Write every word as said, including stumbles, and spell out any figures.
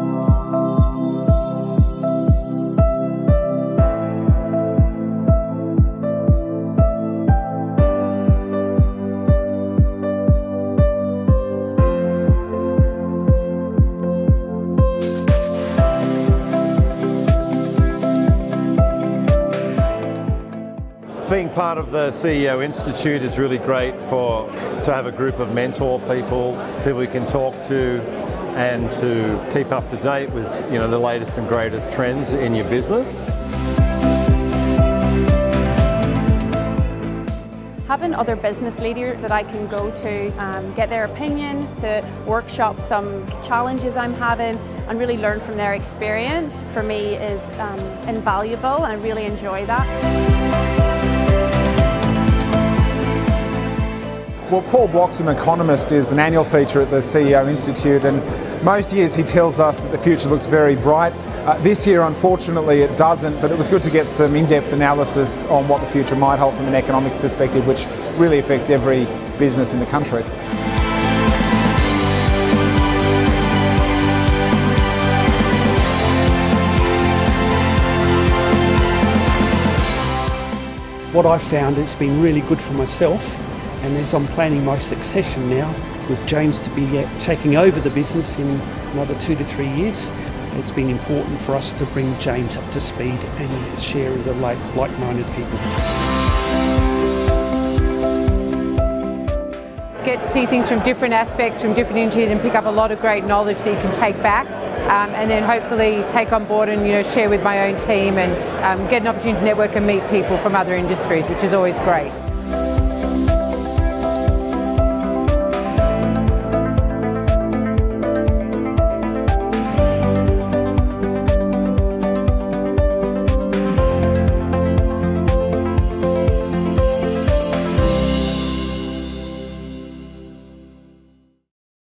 Being part of the C E O Institute is really great for to have a group of mentor people, people you can talk to, and to keep up to date with you know the latest and greatest trends in your business. Having other business leaders that I can go to, um, get their opinions, to workshop some challenges I'm having and really learn from their experience, for me is um, invaluable, and I really enjoy that. Well, Paul Bloxham, economist, is an annual feature at the C E O Institute, and most years he tells us that the future looks very bright. Uh, this year, unfortunately, it doesn't, but it was good to get some in-depth analysis on what the future might hold from an economic perspective, which really affects every business in the country. What I've found, it's been really good for myself. And as I'm planning my succession now, with James to be uh, taking over the business in another two to three years, it's been important for us to bring James up to speed and share with the like-minded people. Get to see things from different aspects, from different industries, and pick up a lot of great knowledge that you can take back, um, and then hopefully take on board and you know share with my own team, and um, get an opportunity to network and meet people from other industries, which is always great.